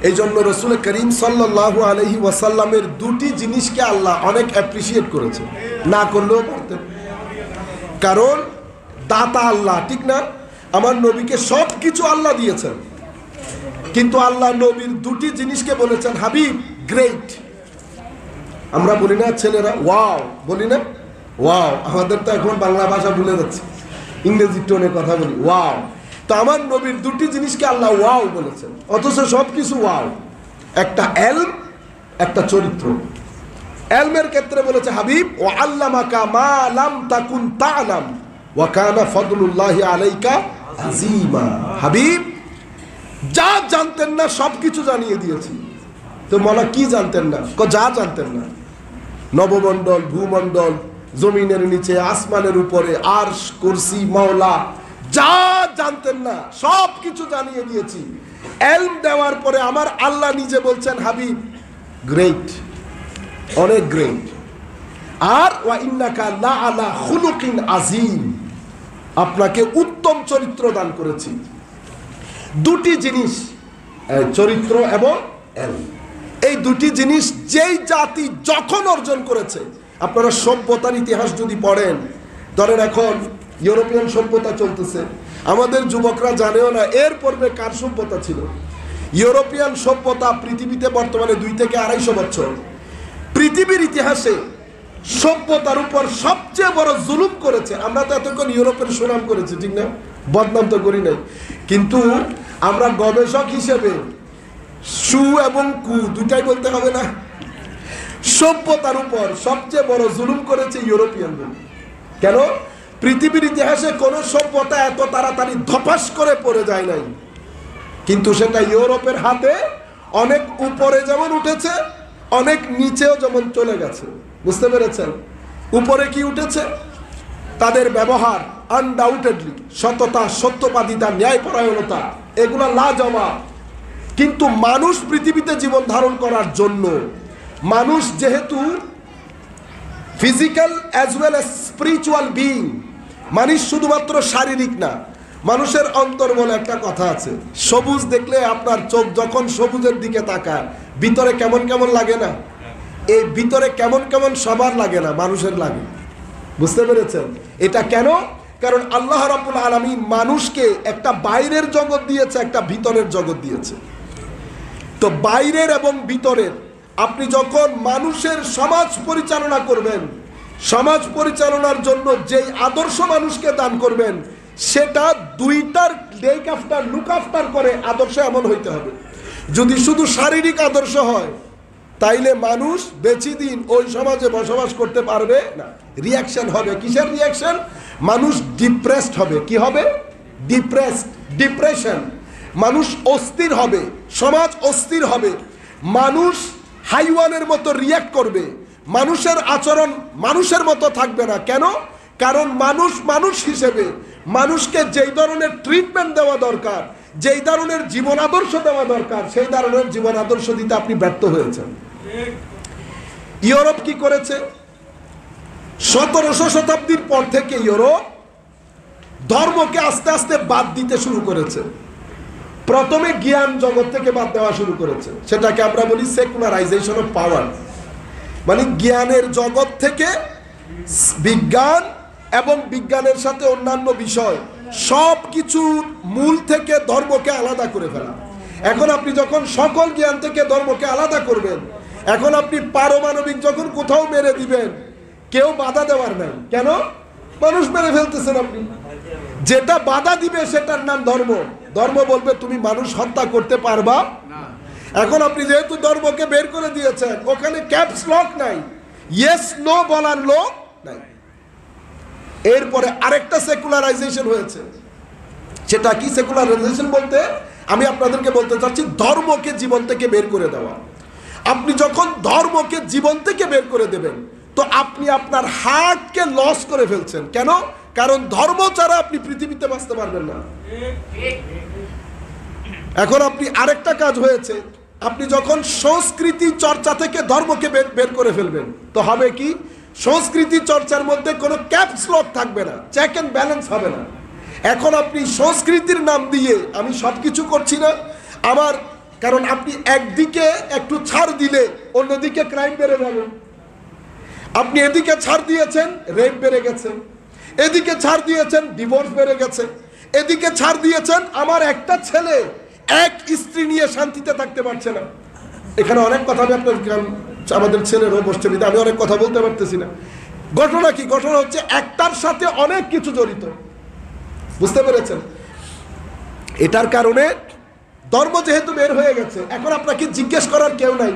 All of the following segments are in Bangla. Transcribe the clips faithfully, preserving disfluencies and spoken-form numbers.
এই জন্য রসুল করিম সাল্লাল্লাহু আলাইহি ওয়াসাল্লামের দুটি জিনিসকে আল্লাহ অনেক অ্যাপ্রিসিয়েট করেছে, না করলেও পারতেন। কারণ দাতা আল্লাহ, ঠিক না? আমার নবীকে সব কিছু আল্লাহ দিয়েছেন, কিন্তু আল্লাহ নবীর দুটি জিনিসকে বলেছেন হাবিব গ্রেট। আমরা বলি না ছেলেরা ওয়াও, বলি না ওয়াও? আমাদের তো এখন বাংলা ভাষা ভুলে যাচ্ছে, ইংরেজি টোনে কথা বলি ওয়াও। তো আমার নবীর দুটি জিনিসকে আল্লাহ ওয়াও বলেছেন, অথচ সব কিছু ওয়াও। একটা এলম, একটা চরিত্র। এলমের ক্ষেত্রে বলেছে হাবিব ও আল্লামাকা মা লাম তাকুন তা'লাম ওয়া কানা ফাদলুল্লাহি আলাইকা আযীমা। হাবিব যা জানতেন না সব কিছু জানিয়ে দিয়েছি। তো মৌলা কি জানতেন না? যা জানতেন না, নবমণ্ডল, ভূমণ্ডল, জমিনের নিচে, আসমানের উপরে, আরশ, কুরসি, মাওলা, যা জানতেন না সব কিছু জানিয়ে দিয়েছি। এলম দেওয়ার পরে আমার আল্লাহ নিজে বলছেন হাবিব গ্রেট, অনেক গ্রেট। আর ওয়া ইন্নাকা লা আলা খুলুকিন আযীম, আপনাকে উত্তম চরিত্র দান করেছি। দুটি জিনিস, চরিত্র এবং এলম, এই দুটি জিনিস যেই জাতি যখন অর্জন করেছে, আপনারা সভ্যতার ইতিহাস যদি পড়েন, ধরেন এখন ইউরোপিয়ান সভ্যতা চলতেছে, আমাদের যুবকরা জানেও না এর পূর্বে কার সভ্যতা ছিল। ইউরোপিয়ান সভ্যতা পৃথিবীতে বর্তমানে দুই থেকে আড়াইশো বছর। পৃথিবীর ইতিহাসে সভ্যতার উপর সবচেয়ে বড় জুলুম করেছে। আমরা তো এতক্ষণ ইউরোপের সুনাম করেছি, ঠিক না? বদনাম তো করি নাই, কিন্তু আমরা গবেষক হিসেবে সু এবং কু দুটাই বলতে হবে না? সভ্যতার উপর সবচেয়ে বড় জুলুম করেছে ইউরোপিয়ানদের। কেন? পৃথিবীর ইতিহাসে কোন সভ্যতা এত তাড়াতাড়ি ধপাস করে পড়ে যায় নাই, কিন্তু সেটা ইউরোপের হাতে অনেক উপরে যেমন উঠেছে, অনেক নিচেও যেমন চলে গেছে। বুঝতে পেরেছেন? উপরে কি উঠেছে? তাদের ব্যবহার আনডাউটেডলি, সততা, সত্যবাদিতা, ন্যায়পরায়ণতা, এগুলা লাজবাব। কিন্তু মানুষ পৃথিবীতে জীবন ধারণ করার জন্য, মানুষ যেহেতু physical as well as spiritual being, মানুষ শুধুমাত্র শারীরিক না, মানুষের অন্তর বলে একটা কথা আছে। সবুজ দেখলে আপনার চোখ যখন সবুজের দিকে তাকায়, ভিতরে কেমন কেমন লাগে না? এই ভিতরে কেমন কেমন সবার লাগে না, মানুষের লাগে। বুঝতে পেরেছেন? এটা কেন? কারণ আল্লাহ রাব্বুল আলামিন মানুষকে একটা বাইরের জগৎ দিয়েছে, একটা ভিতরের জগৎ দিয়েছে। তো বাইরের এবং ভিতরের, আপনি যখন মানুষের সমাজ পরিচালনা করবেন, সমাজ পরিচালনার জন্য যেই আদর্শ মানুষকে দান করবেন, সেটা দুইটার টেক আফটার লুক আফটার করে আদর্শ এমন হইতে হবে। যদি শুধু শারীরিক আদর্শ হয়, তাইলে মানুষ বেশি দিন ওই সমাজে বসবাস করতে পারবে না। রিয়াকশন হবে। কিসের রিয়াকশন? মানুষ ডিপ্রেসড হবে। কি হবে? Depressed, depression. মানুষ অস্থির হবে, সমাজ অস্থির হবে, মানুষ হাইওয়ানের মতো রিয়াক্ট করবে, মানুষের আচরণ মানুষের মতো থাকবে না। কেন? কারণ মানুষ মানুষ হিসেবে মানুষকে যেই ধরনের ট্রিটমেন্ট দেওয়া দরকার, যেই ধরনের জীবন আদর্শ দেওয়া দরকার, সেই ধরনের জীবন আদর্শ দিতে আপনি ব্যর্থ হয়েছেন। ইউরোপ কি করেছে? সতেরোশো শতাব্দীর পর থেকে ইউরোপ ধর্মকে আস্তে আস্তে বাদ দিতে শুরু করেছে। প্রথমে জ্ঞান জগৎ থেকে বাদ দেওয়া শুরু করেছে, সেটাকে আমরা বলি সেকুলারাইজেশন অফ পাওয়ার। মানে জ্ঞানের জগৎ থেকে বিজ্ঞান এবং বিজ্ঞানের সাথে অন্যান্য বিষয় সব কিছুর মূল থেকে ধর্মকে আলাদা করে ফেলা। এখন আপনি যখন সকল জ্ঞান থেকে ধর্মকে আলাদা করবেন, এখন আপনি পারমাণবিক যখন কোথাও মেরে দিবেন, কেউ বাধা দেওয়ার নাই। কেন? মানুষ মেরে ফেলতেছেন আপনি। যেটা বাধা দিবে সেটার নাম ধর্ম। ধর্ম বলবে তুমি মানুষ হত্যা করতে পারবা না। এখন আপনি যেহেতু ধর্মকে বের করে দিয়েছেন, ওখানে ক্যাপস লক নাই, ইয়েস নো বলার লোক নাই। এরপরে আরেকটা সেকুলারাইজেশন হয়েছে। সেটা কি সেকুলারাইজেশন বলতে? আমি আপনাদেরকে বলতে চাচ্ছি ধর্মকে জীবন থেকে বের করে দেওয়া। আপনি যখন ধর্মকে জীবন থেকে বের করে দেবেন, তো আপনি আপনার হার্টকে লস করে ফেলছেন। কেন? কারণ ধর্ম ছাড়া আপনি পৃথিবীতে বাঁচতে পারবেন না। এখন আপনি আরেকটা কাজ হয়েছে, আপনি যখন সংস্কৃতি চর্চা থেকে ধর্মকে বের করে ফেলবেন, তো হবে কি? সংস্কৃতি চর্চার মধ্যে কোনো ক্যাপস লক থাকবে না, চেক এন্ড ব্যালেন্স হবে না। এখন আপনি সংস্কৃতির নাম দিয়ে আমি সব কিছু করছি না, আমার কারণ আপনি একদিকে একটু ছাড় দিলে অন্যদিকে ক্রাইম বেড়ে যাবে। আপনি এদিকে ছাড় দিয়েছেন, রেপ বেড়ে গেছে, এদিকে ছাড় দিয়েছেন, ডিভোর্স বেড়ে গেছে, এদিকে ছাড় দিয়েছেন, আমার একটা ছেলে এক স্ত্রী নিয়ে শান্তিতে থাকতে পারছে না। এখানে অনেক কথা আমি আপনার, আমাদের ছেলেরও বসছে, আমি অনেক কথা বলতে পারতেছি না। ঘটনা কি? ঘটনা হচ্ছে একটার সাথে অনেক কিছু জড়িত, বুঝতে পেরেছেন? এটার কারণে ধর্ম যেহেতু বের হয়ে গেছে, এখন আপনাকে জিজ্ঞেস করার কেউ নাই।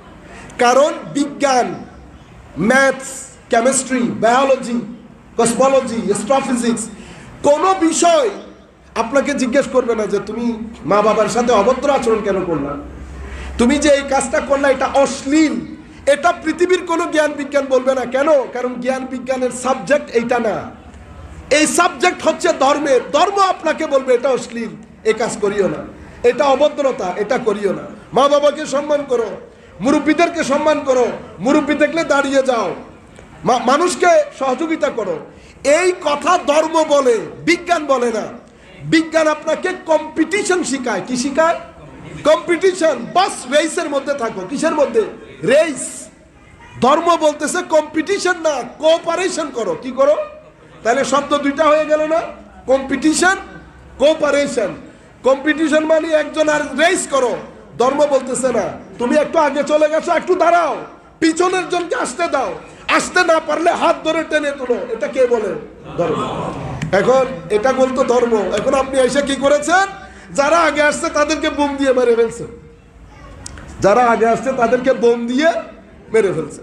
কারণ বিজ্ঞান, maths, chemistry, biology, cosmology, astrophysics কোনো বিষয় আপনাকে জিজ্ঞেস করবে না যে তুমি মা বাবার সাথে অভদ্র আচরণ কেন করলা, তুমি যে এই কাজটা করলা এটা অশ্লীল। এটা পৃথিবীর কোনো জ্ঞান বিজ্ঞান বলবে না। কেন? কারণ জ্ঞান বিজ্ঞানের সাবজেক্ট এইটা না, এই সাবজেক্ট হচ্ছে ধর্মের। ধর্ম আপনাকে বলবে এটা অশ্লীল, এই কাজ করিও না, এটা অভদ্রতা, এটা করিও না। মা বাবাকে সম্মান করো, মুরব্বীদেরকে সম্মান করো, মুরব্বী দেখলে দাঁড়িয়ে যাও, মানুষকে সহযোগিতা করো। এই কথা ধর্ম বলে, বিজ্ঞান বলে না। বিজ্ঞান আপনাকে কম্পিটিশন শিখায়। কি শিখায়? কম্পিটিশন। বাস রেসের মধ্যে থাকো। কিসের মধ্যে? রেস। ধর্ম বলতেছে কম্পিটিশন না, কোঅপারেশন করো। কি করো? তাহলে শব্দ দুইটা হয়ে গেল না? Competition, cooperation. কম্পিটিশন মানে একজন আর রেস করো। ধর্ম বলতেছে না, তুমি একটু আগে চলে গেছো, একটু দাঁড়াও, পিছনের জনকে আসতে দাও, আসতে না পারলে হাত ধরে টেনে তুলো। এটা কে বলে? ধর্ম। এখন এটা বলতো ধর্ম। এখন আপনি এসে কি করেছেন? যারা আগে আসছে তাদেরকে বোম দিয়ে মেরে ফেলছে, যারা আগে আসছে তাদেরকে বোম দিয়ে মেরে ফেলছে।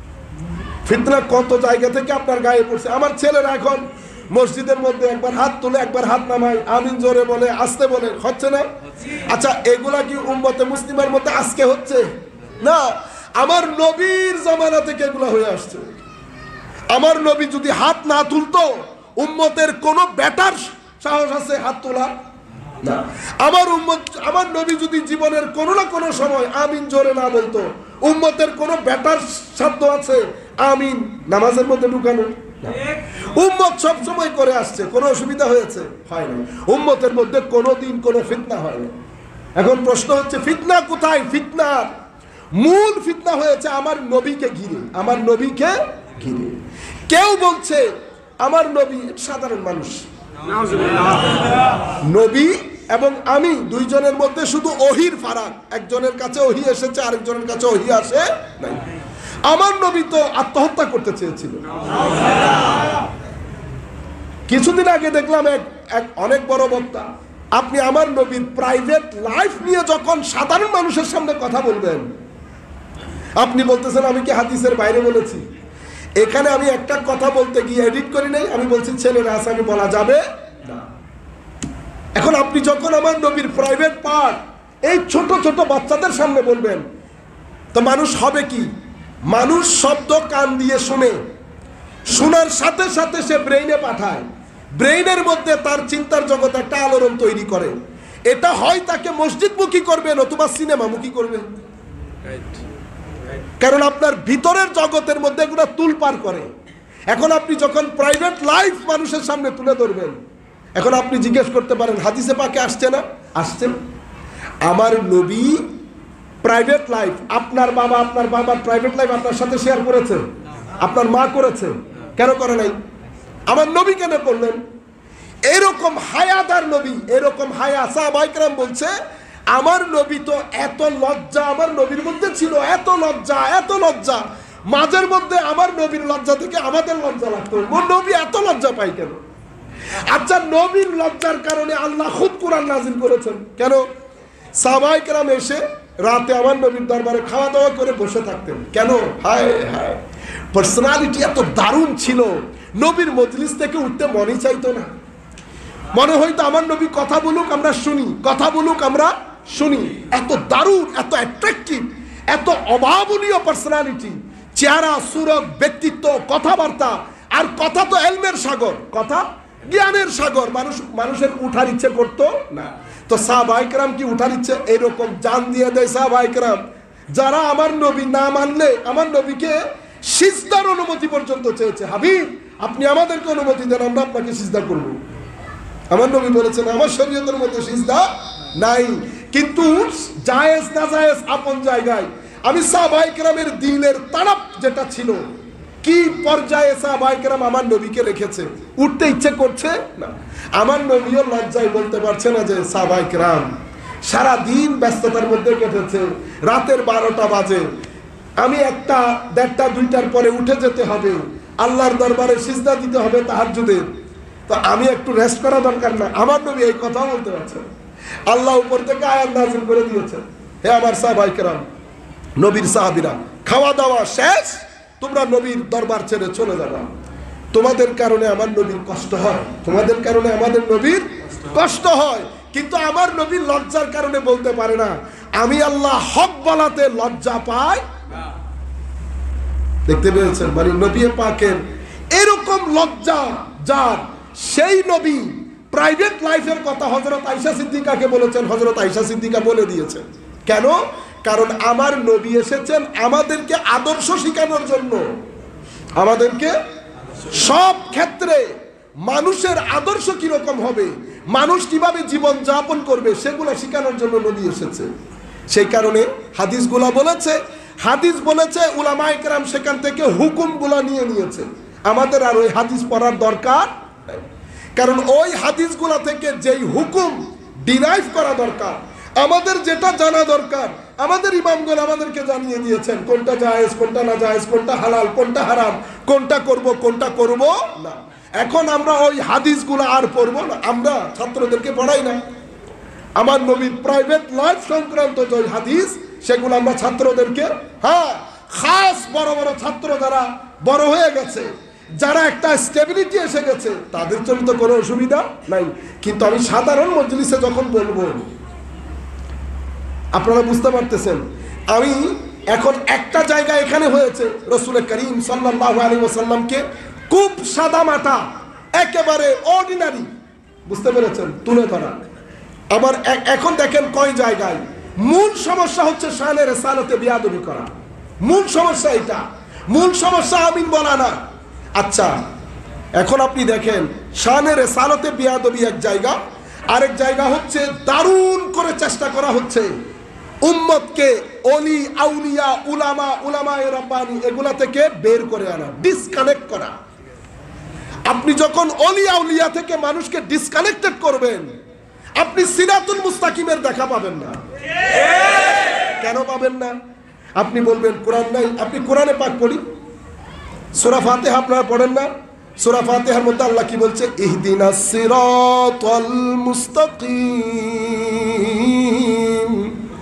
ফিতনা কত জায়গা থেকে আপনার গায়ে পড়ছে। আমার ছেলেরা এখন মসজিদের মধ্যে একবার হাত তুলে একবার হাত নামায়, আমিন জোরে বলে, আসতে বলে, হচ্ছে না? আচ্ছা, এগুলা কি উম্মতে মুসলিমের মধ্যে আজকে হচ্ছে? না, আমার নবীর জামানা থেকে এগুলা হয়ে আসছে। আমার নবী যদি হাত না তুলতো, উম্মতের কোন বেটার সাহস আছে হাত তোলা? না। আমার উম্মত, আমার নবী যদি জীবনের কোনো না কোনো সময় আমিন জোরে না বলতো, উম্মতের কোন বেটার শব্দ আছে আমিন নামাজের মধ্যে ঢুকানো? উম্মত সব সময় করে আসছে। কোনো অসুবিধা হয়েছে? হয় না। উম্মতের মধ্যে কোনোদিন কোনো ফিতনা হয় না। এখন প্রশ্ন হচ্ছে ফিতনা কোথায়? ফিতনার মূল ফিতনা হয়েছে আমার নবীকে ঘিরে, আমার নবীকে ঘিরে। কেউ বলছে আমার নবী সাধারণ মানুষ, নবী এবং আমি দুইজনের মধ্যে শুধু ওহির ফারাক, একজনের কাছে ওহি এসেছে, আরেকজনের কাছে ওহি আসে নাই। আমার নবী তো আত্মহত্যা করতে চেয়েছিল। কিছুদিন আগে দেখলাম এক এক অনেক বড় বক্তা, আপনি আমার নবীর প্রাইভেট লাইফ নিয়ে যখন সাধারণ মানুষের সামনে কথা বলবেন, আপনি বলতেছেন আমি কি হাদিসের বাইরে বলেছি? এখানে আমি একটা কথা বলতে গিয়ে এডিট করি নাই, আমি বলছি ছেলেরা আছে, আমি বলা যাবে না। এখন আপনি যখন আমার নবীর প্রাইভেট পার্ট এই ছোট ছোট বাচ্চাদের সামনে বলবেন, তো মানুষ হবে কি? মানুষ শব্দ কান দিয়ে শুনে, শোনার সাথে সাথে সে ব্রেইনে পাঠায়, ব্রেইনের মধ্যে তার চিন্তার জগৎ একটা আলোড়ন তৈরি করে। এটা হয় তাকে মসজিদমুখী করবে, নতুবা সিনেমামুখী করবে। কারণ আপনার ভিতরের জগতের মধ্যে এগুলো তুলপার করে। এখন আপনি যখন প্রাইভেট লাইফ মানুষের সামনে তুলে ধরবেন, এখন আপনি জিজ্ঞেস করতে পারেন হাদিসে পাকে আসছে না? আসছে। আমার নবী প্রাইভেট লাইফ, আপনার বাবা আপনার বাবার প্রাইভেট লাইফ আপনার সাথে শেয়ার করেছে? আপনার মা করেছে? কেন করে নাই? আমার নবী কেন করলেন? এরকম হায়াদার নবী, এরকম হায়া। সাহাবায়ে কেরাম বলছে আমার নবী তো এত লজ্জা আমার নবীর মধ্যে ছিল, এত লজ্জা, এত লজ্জা, মাঝের মধ্যে আমার নবীর লজ্জা থেকে আমাদের লজ্জা লাগতো। নবী এত লজ্জা পাই কেন? আচ্ছা, নবীর লজ্জার কারণে আল্লাহ খুদ কোরআন নাযিল করেছেন। কেন? সাহাবায়ে কেরাম এসে রাতে আমার নবীর দরবারে খাওয়া দাওয়া করে বসে থাকতেন। কেন? হায় হায়, পার্সোনালিটি এত দারুণ ছিল, নবীর মজলিস থেকে উঠতে মনেই চাইতো না। মনে হয়তো আমার নবী কথা বলুক আমরা শুনি, কথা বলুক আমরা শুনি। এত দারুণ, এত অ্যাট্রাকটিভ, এত অভাবনীয় পার্সোনালিটি, চেহারা, সুরত, ব্যক্তিত্ব, কথাবার্তা। আর কথা তো এলমের সাগর, কথা জ্ঞানের সাগর। মানুষ মানুষের উঠার ইচ্ছে করতো না। তো সাহাবায়ে কেরাম কি উঠার ইচ্ছে? এরকম জান দিয়ে দেয় সাহাবায়ে কেরাম, যারা আমার নবী না মানলে আমার নবীকে সিজদার অনুমতি পর্যন্ত চেয়েছে। হাবিব, আপনি আমাদেরকে অনুমতি দেন, আমরা আপনাকে সিজদা করব। আমার নবী বলেছেন আমার শরীয়তের মধ্যে সিজদা নাই। কিন্তু জায়েজ না জায়েজ আপন জায়গায়। আমি সাহাবায়ে কেরামের দিলের তাড়প যেটা ছিল, কি পর্যায়ে সাহাবায়ে কেরাম আমার নবীকে রেখেছে, উঠতে ইচ্ছে করছে না। আমার নবীও লজ্জায় বলতে পারছে না যে সাহাবায়ে কেরাম সারা দিন ব্যস্ততার মধ্যে কেটেছে, রাতের বারোটা বাজে, আমি একটা দেড়টা দুইটার পরে উঠে যেতে হবে, আল্লাহর দরবারে সিজদা দিতে হবে তাহাজ্জুদের, তো আমি একটু রেস্ট করা দরকার না? আমার নবী এই কথা বলতে পারছেন। আল্লাহ উপর থেকে আয়াত নাযিল করে দিয়েছেন, হে আমার সাহাবায়ে কেরাম, নবীর সাহাবীরা, খাওয়া দাওয়া শেষ, তোমরা নবীর দরবার ছেড়ে চলে যাবা। তোমাদের কারণে আমার নবীর কষ্ট হয়, তোমাদের কারণে আমাদের নবীর কষ্ট হয়, কিন্তু আমার নবীর লজ্জার কারণে বলতে পারে না আমি আল্লাহ হক বলাতে লজ্জা পাই। দেখতে পেয়েছেন, মানে নবী পাকের এরকম লজ্জা যার, সেই নবী প্রাইভেট লাইফের কথা হযরত আয়েশা সিদ্দিকাকে বলেছেন, হযরত আয়েশা সিদ্দিকা বলে দিয়েছেন। কেন? কারণ আমার নবী এসেছেন আমাদেরকে আদর্শ শেখানোর জন্য, আমাদেরকে সব ক্ষেত্রে মানুষের আদর্শ কিরকম হবে, মানুষ কিভাবে জীবন যাপন করবে সেগুলো শেখানোর জন্য নবী এসেছে। সেই কারণে হাদিসগুলা বলেছে, হাদিস বলেছে, উলামায়ে কেরাম সেখান থেকে হুকুমগুলা নিয়ে নিয়েছে। আমাদের আর ওই হাদিস পড়ার দরকার নাই, কারণ ওই হাদিসগুলা থেকে যেই হুকুম ডিরাইভ করা দরকার, আমাদের যেটা জানা দরকার, আমাদের ইমামগণ আমাদেরকে জানিয়ে দিয়েছেন কোনটা জায়েজ, কোনটা না জায়েজ, কোনটা হালাল, কোনটা হারাম, কোনটা করব, কোনটা করব না। এখন আমরা ওই হাদিসগুলো আর পড়বো না, আমরা ছাত্রদেরকে পড়াই না। আমার নবীর প্রাইভেট লাইফ সংক্রান্ত যে হাদিস, সেগুলো আমরা ছাত্রদেরকে, হ্যাঁ খাস বড় বড় ছাত্র যারা বড় হয়ে গেছে, যারা একটা স্টেবিলিটি এসে গেছে, তাদের জন্য তো কোনো অসুবিধা নাই। কিন্তু আমি সাধারণ মজলিসে যখন বলবো, আপনারা বুঝতে পারতেছেন, আমি এখন একটা জায়গা এখানে হয়েছে রাসূল করিম সাল্লাল্লাহু আলাইহি ওয়াসাল্লামকে খুব সাদা মাটা, একেবারে অর্ডিনারি, বুঝতে পেরেছেন, তুলে ধরা। আবার এখন দেখেন কয় জায়গায় মূল সমস্যা হচ্ছে শানে রিসালাতে বিয়াদবি করা, মূল সমস্যা এটা, মূল সমস্যা আমিন বলা না। আচ্ছা, এখন আপনি দেখেন শানে রিসালাতে বিয়াদবি এক জায়গা, আরেক জায়গা হচ্ছে দারুণ করে চেষ্টা করা হচ্ছে উম্মতকে ওলি আউলিয়া উলামা উলামায়ে রাব্বানি এগুলা থেকে বের করে আনা, ডিসকানেক্ট করা। আপনি যখন ওলি আউলিয়া থেকে মানুষকে ডিসকানেক্টেড করবেন, আপনি সিরাতুল মুস্তাকিমের দেখা পাবেন না। কেন পাবেন না? আপনি বলবেন কোরআন নাই, আপনি কোরআনে পাক পড়ি, সূরা ফাতিহা আপনারা পড়েন না? সূরা ফাতিহার মধ্যে আল্লাহ কি বলছে? ইহদিনাস সিরাতাল মুস্তাকিম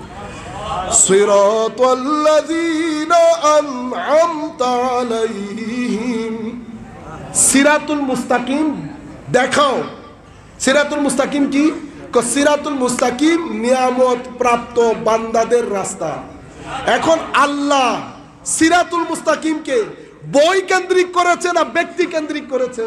সিরাতাল্লাযীনা আন'আমতা আলাইহিম। সিরাতুল মুস্তাকিম দেখাও। সিরাতুল মুস্তাকিম কি? সিরাতুল মুস্তাকিম নিয়ামত প্রাপ্ত বান্দাদের রাস্তা। এখন আল্লাহ সিরাতুল মুস্তাকিমকে বই কেন্দ্রিক করেছে না ব্যক্তি কেন্দ্রিক করেছে?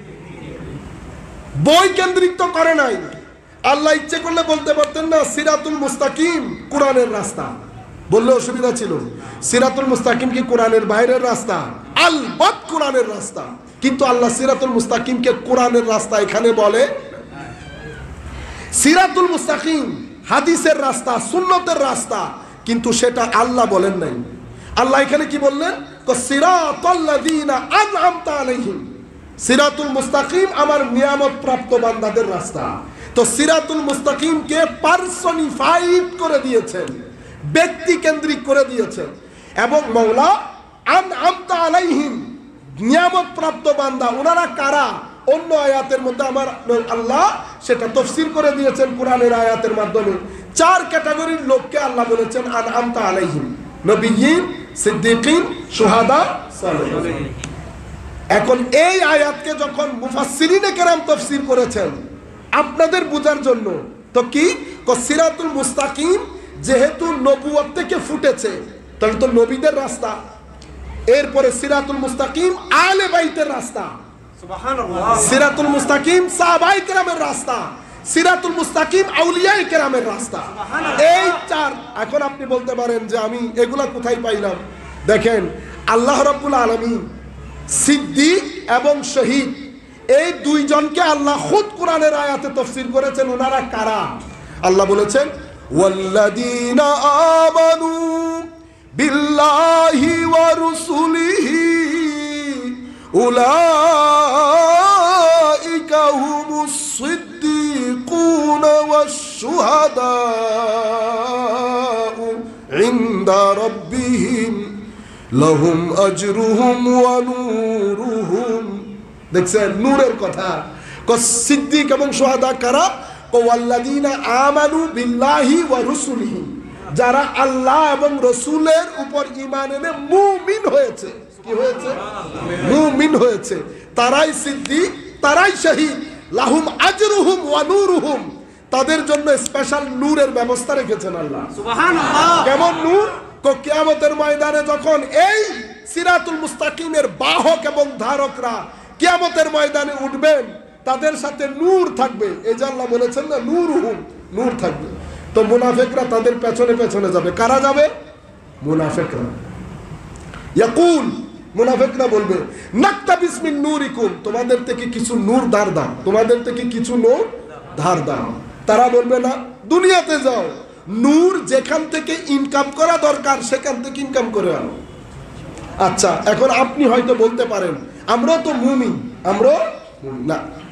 বই কেন্দ্রিক তো করে নাই। আল্লাহ ইচ্ছে করলে বলতে পারতেন না সিরাতুল মুস্তাকিম কোরআনের রাস্তা, বললে অসুবিধা ছিল? সিরাতুল মুস্তাকিম কি কোরআনের বাইরের রাস্তা? আলবাত কোরআনের রাস্তা, কিন্তু আল্লাহ সিরাতুল মুস্তাকিমকে কোরআনের রাস্তা এখানে বলে। সিরাতুল মুস্তাকিম হাদিসের রাস্তা, সুন্নতের রাস্তা, কিন্তু সেটা আল্লাহ বলেন নাই। আল্লাহ এখানে কি বললেন? সিরাতাল্লাযীনা আন'আমতা আলাইহিম, সিরাতুল মুস্তাকিম আমার নিয়ামত প্রাপ্ত বান্দাদের রাস্তা। তো সিরাতুল মুস্তাকিমকে পার্সনিফাইড করে দিয়েছেন, ব্যক্তি কেন্দ্রিক করে দিয়েছেন। এবং মওলা আন'আমতা আলাইহিম নিয়ামত প্রাপ্ত বান্দা, ওনারা কারা? অন্য আয়াতের মধ্যে আমার আল্লাহ সেটা তাফসীর করে দিয়েছেন কোরআনের আয়াতের মাধ্যমে। চার ক্যাটাগরির লোককে আল্লাহ বলেছেন আন'আমতা আলাইহিম, নবিয়্যিন, সিদ্দিকিন, শুহাদা, সালিহিন। এখন এই আয়াতকে যখন মুফাসসিরিনে কেরাম তাফসীর করেছেন আপনাদের বোঝার জন্য, তো কি সিরাতুল মুস্তাকিম যেহেতু নবুয়ত থেকে ফুটেছে, তাহলে তো নবীদের রাস্তা। এরপরে সিরাতুল মুস্তাকিম আহলে বাইতের রাস্তা, সুবহানাল্লাহ। সিরাতুল মুস্তাকিম সাহাবায়ে কেরামের রাস্তা, সিরাতুল মুস্তাকিম আউলিয়ায়ে কেরামের রাস্তা। এই চার। এখন আপনি বলতে পারেন যে আমি এগুলা কোথায় পাইলাম? দেখেন আল্লাহ রাব্বুল আলামিন সিদ্দিক এবং শহীদ এই দুইজনকে আল্লাহ খুদ কোরআনের আয়াতে তাফসীর করেছেন। ওনারা কারা? আল্লাহ বলেছেন ওয়াল্লাযীনা আমানু বিল্লাহি ওয়া রুসুলিহি উলাইকা হুমুস সিদ্দিকুনা ওয়াশ শুহাদাউ ইনদা রাব্বিহিম লাহুম আজরুহুম ওয়া নূরুহুম। দেখছেন নূরের কথা। সিদ্দিক এবং শুহাদা কারা? ওয়াল্লাযীনা আমানু বিল্লাহি ওয়া রুসুলিহি, যারা আল্লাহ এবং রসুলের উপর ঈমান এনে মুমিন হয়েছে। কি হয়েছে? মুমিন হয়েছে। তারাই সিদ্দিক, তারাই শহীদ। লাহুম আজরুহুম ওয়া নূরুহুম, তাদের জন্য স্পেশাল নূরের ব্যবস্থা রেখেছেন আল্লাহ। সুবহানাল্লাহ। কেমন নূর? কিয়ামতের ময়দানে যখন এই সিরাতুল মুস্তাকিমের বাহক এবং ধারকরা কিয়ামতের ময়দানে উঠবেন, তাদের সাথে নূর থাকবে। এই যে আল্লাহ বলেছেন না, নূরুহুম, নূর থাকবে। তো মুনাফিকরা তাদের পেছনে পেছনে যাবে। কারা যাবে? মুনাফিকরা। ইয়াকুল, মুনাফিকরা বলবে, নাকতাবিস মিন নূরিকুম, তোমাদের থেকে কিছু নূর ধার দাও, তোমাদের থেকে কিছু নূর ধার দাও। তারা বলবে না, দুনিয়াতে যাও, নূর যেখান থেকে ইনকাম করা দরকার সেখান থেকে ইনকাম করে আনো। আচ্ছা, এখন আপনি হয়তো বলতে পারেন, আমরা তো মুমিন, আমরা না।